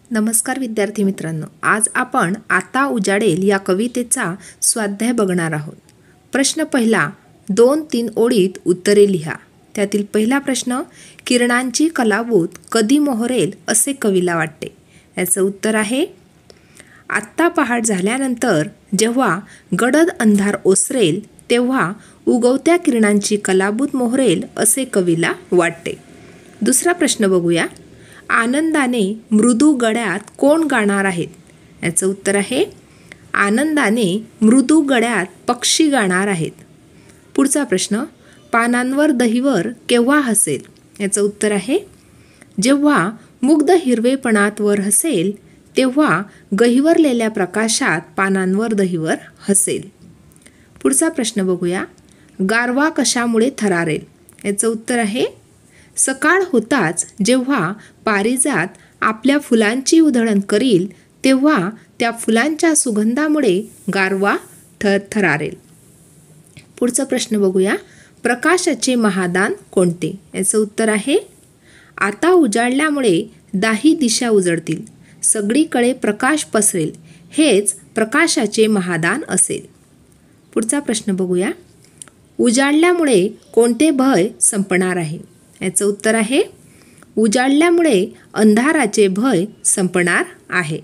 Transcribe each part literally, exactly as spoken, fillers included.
नमस्कार विद्यार्थी मित्रांनो, आज आपण आता उजाडेल या कवितेचा स्वाध्याय बघणार आहोत. प्रश्न पहिला, दोन तीन ओळीत उत्तरे लिहा. त्यातील पहिला प्रश्न, किरणांची कलाबूत कधी मोहरेल असे कवीला वाटते. याचं उत्तर आहे, आत्ता पहाट झाल्यानंतर जेव्हा गडद अंधार ओसरेल तेव्हा उगवत्या किरणांची कलाबूत मोहरेल असे कवीला वाटते. दुसरा प्रश्न बघूया. आनंदाने मृदू गड्यात कोण गाणार आहेत. याचं उत्तर आहे, आनंदाने मृदू गड्यात पक्षी गाणार आहेत. पुढचा प्रश्न, पानांवर दहिवर केव्हा हसेल. याचं उत्तर आहे, जेव्हा मुग्ध हिरवेपणात वर हसेल तेव्हा गहिवरलेल्या प्रकाशात पानांवर दहिवर हसेल. पुढचा प्रश्न बघूया. गारवा कशामुळे थरारेल. याचं उत्तर आहे, सकाळ होताच जेव्हा पारिजात आपल्या फुलांची उधळण करील तेव्हा त्या फुलांच्या सुगंधामुळे गारवा थरथरारेल. पुढचा प्रश्न बघूया. प्रकाशाचे महादान कोणते. याचं उत्तर आहे, आता उजाडल्यामुळे दाही दिशा उजळतील, सगळीकडे प्रकाश पसरेल, हेच प्रकाशाचे महादान असेल. पुढचा प्रश्न बघूया. उजाडल्यामुळे कोणते भय संपणार आहे. याचं उत्तर आहे, उजाडल्यामुळे अंधाराचे भय संपणार आहे.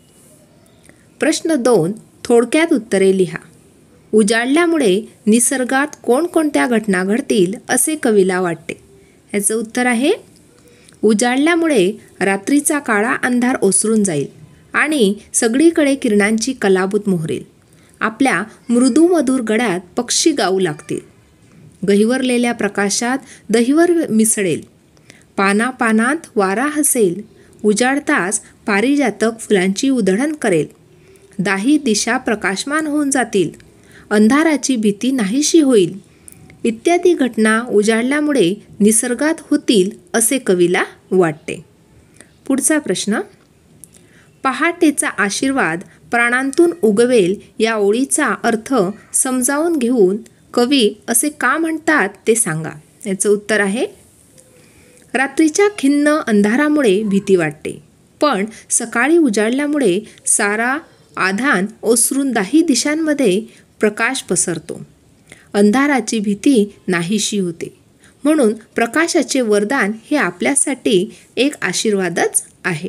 प्रश्न दोन, थोडक्यात उत्तरे लिहा. उजाडल्यामुळे निसर्गात कोणकोणत्या घटना घडतील असे कवीला वाटते. याचं उत्तर आहे, उजाडल्यामुळे रात्रीचा काळा अंधार ओसरून जाईल आणि सगळीकडे किरणांची कलाबूत मोहरेल. आपल्या मृदूमधुर गड्यात पक्षी गाऊ लागतील. गहिवरलेल्या प्रकाशात दहिवर मिसळेल. पाना पानात वारा हसेल. उजाडताच पारिजातक फुलांची उधळण करेल. दाही दिशा प्रकाशमान होऊन जातील. अंधाराची भीती नाहीशी होईल. इत्यादी घटना उजाडल्यामुळे निसर्गात होतील असे कवीला वाटते. पुढचा प्रश्न, पहाटेचा आशीर्वाद प्राणांतून उगवेल या ओळीचा अर्थ समजावून घेऊन कवी असे का म्हणतात ते सांगा. याचं उत्तर आहे, रात्रीच्या खिन्न अंधारामुळे भीती वाटते, पण सकाळी उजाडल्यामुळे सारा आधान ओसरून दाही दिशांमध्ये प्रकाश पसरतो. अंधाराची भीती नाहीशी होते. म्हणून प्रकाशाचे वरदान हे आपल्यासाठी एक आशीर्वादच आहे.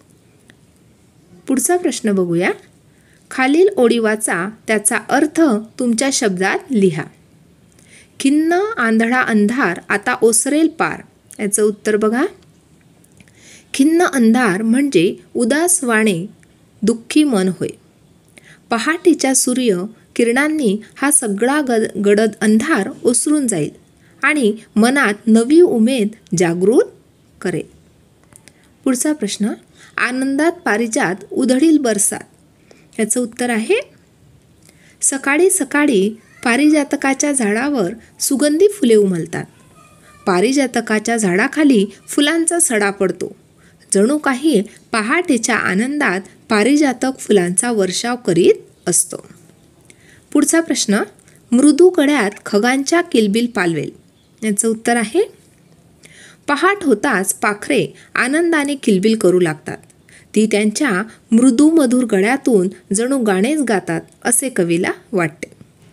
पुढचा प्रश्न बघूया. खालील ओळी वाचा, त्याचा अर्थ तुमच्या शब्दात लिहा. खिन्न आंधळा अंधार आता ओसरेल पार. याचं उत्तर बघा. खिन्न अंधार म्हणजे उदास वाणे दुःखी मन होय. पहाटेच्या सूर्य किरणांनी हा सगळा गद गडद अंधार ओसरून जाईल आणि मनात नवी उमेद जागृत करेल. पुढचा प्रश्न, आनंदात पारिजात उधळील बरसात. याचं उत्तर आहे, सकाळी सकाळी पारिजातकाच्या झाडावर सुगंधी फुले उमलतात. पारिजातकाच्या झाडाखाली फुलांचा सडा पडतो. जणू काही पहाटेच्या आनंदात पारिजातक फुलांचा वर्षाव करीत असतो. पुढचा प्रश्न, मृदू गड्यात खगांच्या किलबिल पालवेल. याचं उत्तर आहे, पहाट होताच पाखरे आनंदाने किलबिल करू लागतात. ती त्यांच्या मृदू मधुर गड्यातून जणू गाणेच गातात असे कवीला वाटते.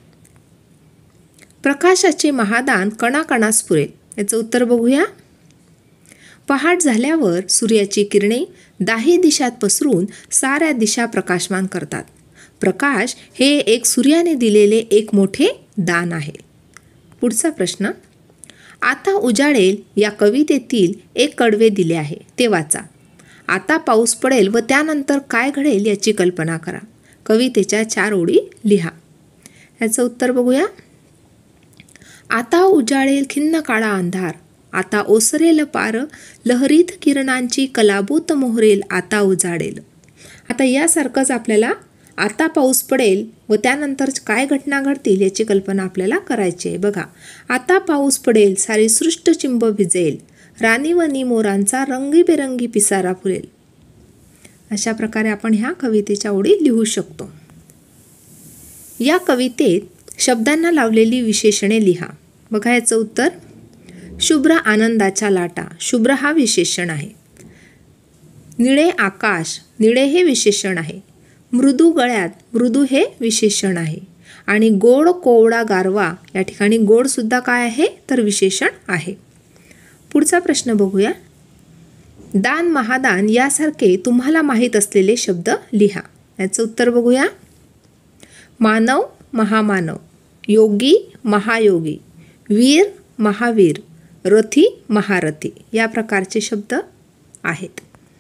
प्रकाशाचे महादान कणाकणास पुरेल. याचं उत्तर बघूया. पहाट झाल्यावर सूर्याची किरणे दाही दिशात पसरून साऱ्या दिशा प्रकाशमान करतात. प्रकाश हे एक सूर्याने दिलेले एक मोठे दान आहे. पुढचा प्रश्न, आता उजाडेल या कवितेतील एक कडवे दिले आहे ते वाचा. आता पाऊस पडेल व त्यानंतर काय घडेल याची कल्पना करा. कवितेच्या चार ओळी लिहा. याचं उत्तर बघूया. आता उजाडेल खिन्न काळा अंधार, आता ओसरेल पार, लहरीत किरणांची कलाबूत मोहरेल आता उजाडेल. आता यासारखंच आपल्याला आता पाऊस पडेल व त्यानंतर काय घटना घडतील याची कल्पना आपल्याला करायची आहे. बघा, आता पाऊस पडेल सारी सृष्ट चिंब भिजेल, राणी व मोरांचा रंगीबेरंगी पिसारा फुलेल. अशा प्रकारे आपण ह्या कवितेच्या ओळी लिहू शकतो. या कवितेत शब्दांना लावलेली विशेषणे लिहा. बघा, याचं उत्तर, शुभ्र आनंदाच्या लाटा. शुभ्र हा विशेषण आहे. निळे आकाश, निळे हे विशेषण आहे. मृदू गळ्यात, मृदू हे विशेषण आहे. आणि गोड कोवळा गारवा, या ठिकाणी गोड सुद्धा काय आहे तर विशेषण आहे. पुढचा प्रश्न बघूया. दान महादान यासारखे तुम्हाला माहीत असलेले शब्द लिहा. याचं उत्तर बघूया. मानव महामानव, योगी महायोगी, वीर महावीर, रथी महारथी या प्रकारचे शब्द आहेत.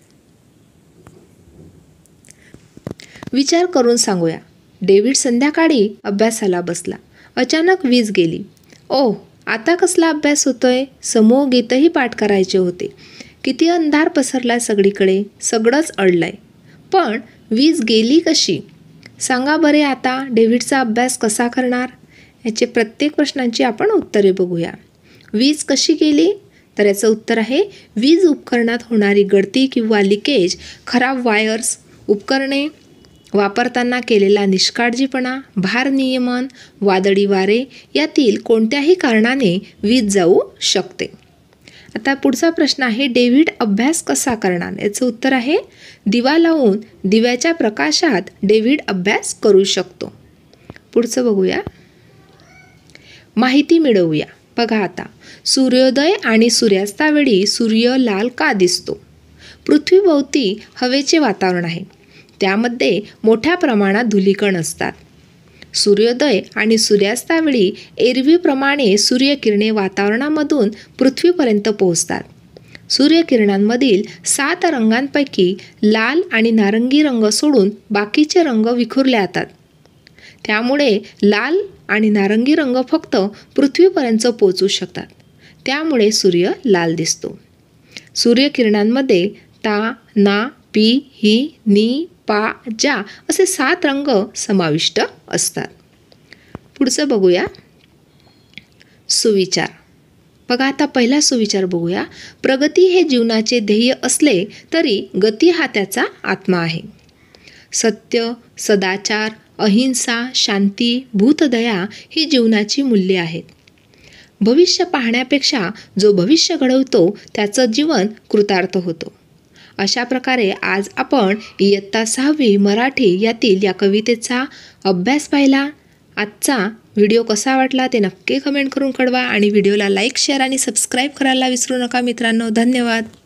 विचार करून सांगूया. डेव्हिड संध्याकाळी अभ्यासाला बसला. अचानक वीज गेली. ओह, आता कसला अभ्यास होतोय? समूह गीतही पाठ करायचे होते. किती अंधार पसरलाय सगळीकडे, सगळंच अडलंय. पण वीज गेली कशी? सांगा बरे, आता डेव्हिडचा अभ्यास कसा करणार? याचे प्रत्येक प्रश्नांची आपण उत्तरे बघूया. वीज कशी गेली? तर याचं उत्तर आहे वीज उपकरणात होणारी गळती किंवा लिकेज, खराब वायर्स, उपकरणे वापरताना केलेला निष्काळजीपणा, भारनियमन, वादळी वारे यातील कोणत्याही कारणाने वीज जाऊ शकते. आता पुढचा प्रश्न आहे डेव्हिड अभ्यास कसा करणार? याचं उत्तर आहे दिवा लावून दिव्याच्या प्रकाशात डेव्हिड अभ्यास करू शकतो. पुढचं बघूया. माहिती मिळवूया. बघा आता, सूर्योदय आणि सूर्यास्तावेळी सूर्य लाल का दिसतो? पृथ्वीभोवती हवेचे वातावरण आहे, त्यामध्ये मोठ्या प्रमाणात धुलीकण असतात. सूर्योदय आणि सूर्यास्तावेळी एरवीप्रमाणे सूर्यकिरणे वातावरणामधून पृथ्वीपर्यंत पोहोचतात. सूर्यकिरणांमधील सात रंगांपैकी लाल आणि नारंगी रंग सोडून बाकीचे रंग विखुरले जातात. त्यामुळे लाल आणि नारंगी रंग फक्त पृथ्वीपर्यंत पोहोचू शकतात. त्यामुळे सूर्य लाल दिसतो. सूर्यकिरणांमध्ये ता, ना, पी, ही, नी, पा, जा असे सात रंग समाविष्ट असतात. पुढचं बघूया. सुविचार. बघा आता पहिला सुविचार बघूया. प्रगती हे जीवनाचे ध्येय असले तरी गती हा त्याचा आत्मा आहे. सत्य, सदाचार, अहिंसा, शांती, भूतदया ही जीवनाची मूल्ये आहेत. भविष्य पाहण्यापेक्षा जो भविष्य घडवतो त्याचं जीवन कृतार्थ होतो. अशा प्रकारे आज आपण इयत्ता सहावी मराठी यातील या कवितेचा अभ्यास पाहिला. आजचा व्हिडिओ कसा वाटला ते नक्की कमेंट करून कळवा आणि व्हिडिओला लाईक, शेअर आणि सबस्क्राईब करायला विसरू नका मित्रांनो. धन्यवाद.